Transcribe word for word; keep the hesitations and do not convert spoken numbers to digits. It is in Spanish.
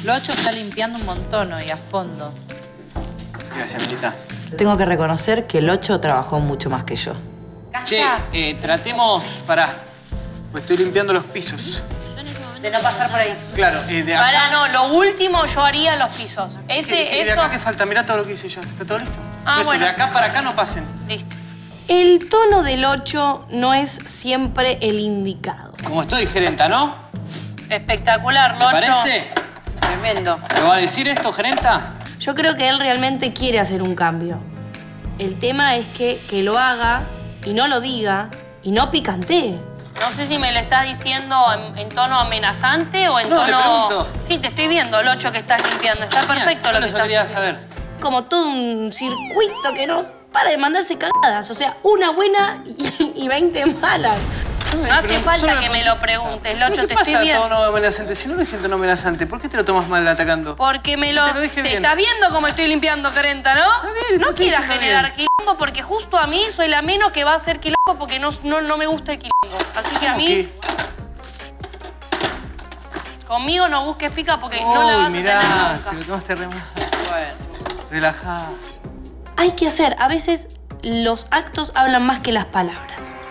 Locho está limpiando un montón hoy, a fondo. Gracias, Milita. Tengo que reconocer que el ocho trabajó mucho más que yo. Che, eh, tratemos... Pará. Pues estoy limpiando los pisos. De no pasar por ahí. Claro, eh, de acá... Para, no, lo último yo haría los pisos. Ese, ¿Qué, qué, eso... ¿De acá qué falta? Mirá todo lo que hice yo. ¿Está todo listo? Ah, Eso, bueno. de acá para acá no pasen. Listo. El tono del ocho no es siempre el indicado. Como estoy, gerenta, ¿no? Espectacular, ¿Te Locho. parece? Tremendo. ¿Lo va a decir esto, gerenta? Yo creo que él realmente quiere hacer un cambio. El tema es que, que lo haga y no lo diga y no picantee. No sé si me lo estás diciendo en, en tono amenazante o en No, le tono... pregunto. Sí, te estoy viendo, el ocho que estás limpiando. Está perfecto Bien, lo que solo estás quería haciendo. saber. Como todo un circuito que no para de mandarse cagadas. O sea, una buena y, y veinte malas. No hace falta que me lo preguntes, Locho, ¿Qué te pasa estoy viendo. tono amenazante? Si no es gente no amenazante, ¿por qué te lo tomas mal atacando? Porque me lo... Te lo dije ¿Te bien. estás viendo cómo estoy limpiando, gerenta, no? Está bien, no te estoy quieras diciendo generar bien. quilombo porque justo a mí soy la menos que va a hacer quilombo porque no, no, no me gusta el quilombo. Así que a mí... ¿Qué? Conmigo no busques pica porque no la Uy, vas mirá, a tener te nunca. lo tomaste re mal. Bueno. Relajá. Hay que hacer. A veces los actos hablan más que las palabras.